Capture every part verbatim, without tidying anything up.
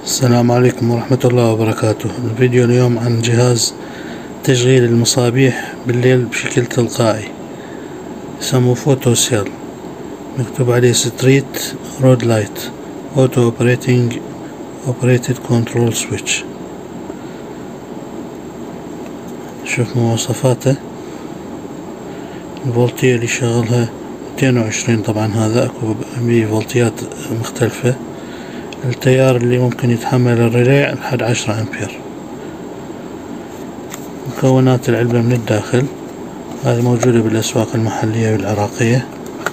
السلام عليكم ورحمة الله وبركاته. الفيديو اليوم عن جهاز تشغيل المصابيح بالليل بشكل تلقائي، يسموه فوتو سيل، مكتوب عليه ستريت رود لايت اوتو اوبريتنج اوبريتد كنترول سويتش. شوف مواصفاته. الفولتية اللي شغلها مئتين وعشرين، طبعا هذا اكو بفولتيات مختلفة. التيار اللي ممكن يتحمل الريلي لحد عشرة امبير. مكونات العلبة من الداخل هذه موجودة بالاسواق المحلية والعراقية.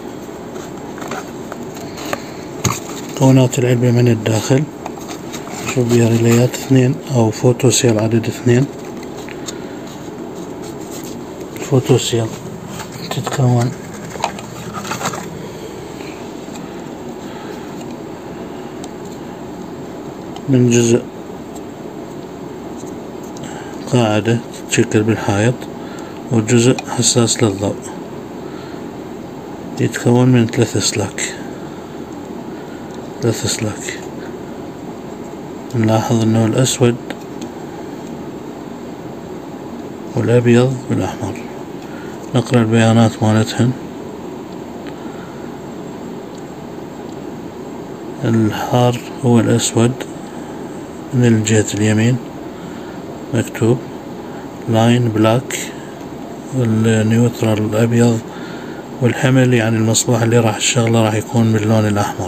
مكونات العلبة من الداخل، شوف بيها ريليات اثنين او فوتو سيل عدد اثنين. الفوتو سيل تتكون من جزء قاعدة تتشكل بالحائط وجزء حساس للضوء، يتكون من ثلاث اسلاك ثلاث اسلاك نلاحظ انه الاسود والابيض والاحمر. نقرأ البيانات مالتهن. الحار هو الاسود من الجهة اليمين مكتوب لاين بلاك، والنيوترال الابيض، والحمل يعني المصباح اللي راح الشغله راح يكون باللون الاحمر.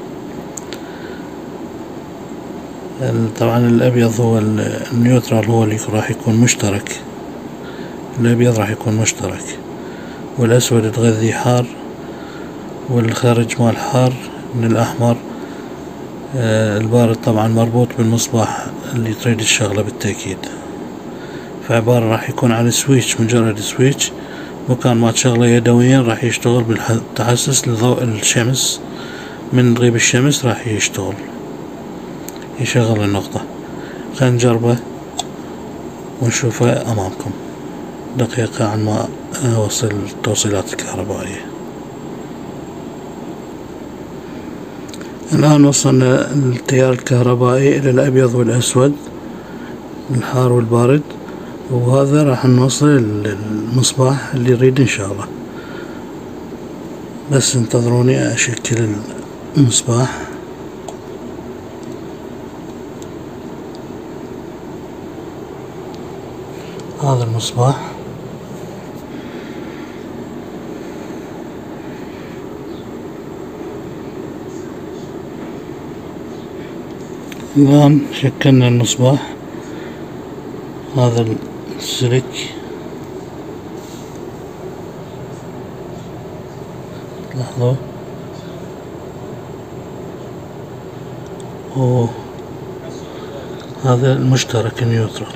طبعا الابيض هو النيوترال، هو اللي راح يكون مشترك، الابيض راح يكون مشترك، والاسود تغذي حار، والخارج مال حار من الاحمر. البارد طبعا مربوط بالمصباح اللي تريد الشغله بالتأكيد، فعبارة راح يكون عن سويتش، مجرد سويتش، مكان ما تشغله يدويا راح يشتغل بالتحسس لضوء الشمس. من تغيب الشمس راح يشتغل يشغل النقطة. خلينا نجربه ونشوفه امامكم دقيقة عن ما اوصل التوصيلات الكهربائية. الآن وصلنا التيار الكهربائي إلى الأبيض والأسود، الحار والبارد، وهذا راح نوصل المصباح اللي نريد نشغله. بس انتظروني أشكل المصباح. هذا المصباح الآن شكلنا المصباح. هذا السلك لاحظوا، هذا المشترك النيوترال.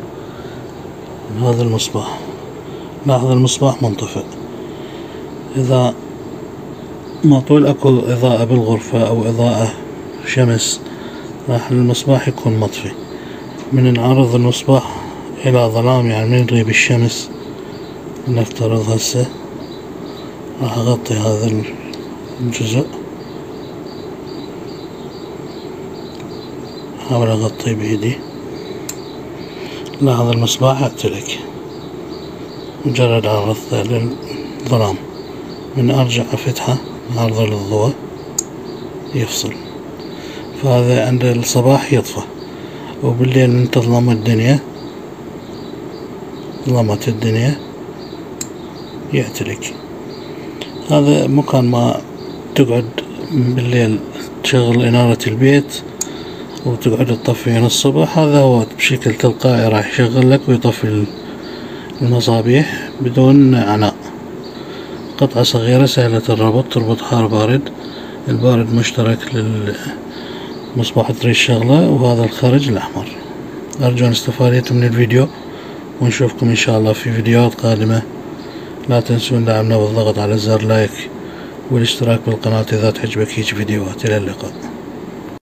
هذا المصباح، لاحظ المصباح منطفئ. إذا ما طول أكو إضاءة بالغرفة أو إضاءة شمس راح المصباح يكون مطفي. من نعرض المصباح إلى ظلام، يعني من تغيب الشمس، نفترض هسه راح أغطي هذا الجزء، أحاول أغطيه بإيدي. لاحظ المصباح اعتلك مجرد عرضته للظلام. من أرجع أفتحه أعرضه للضوء يفصل. فهذا عند الصباح يطفى، وبالليل من تظلم الدنيا، ظلمت الدنيا، يعتلك. هذا مكان ما تقعد بالليل تشغل إنارة البيت وتقعد تطفيها الصبح، هذا هو بشكل تلقائي راح يشغل لك ويطفي المصابيح بدون عناء. قطعة صغيرة سهلة الربط، تربط حار بارد، البارد مشترك للمصباح تريد شغله، وهذا الخارج الأحمر. أرجو أن استفادتم من الفيديو، ونشوفكم إن شاء الله في فيديوهات قادمة. لا تنسون دعمنا بالضغط على زر لايك والاشتراك بالقناة إذا تعجبك هيج فيديوهات. إلى اللقاء.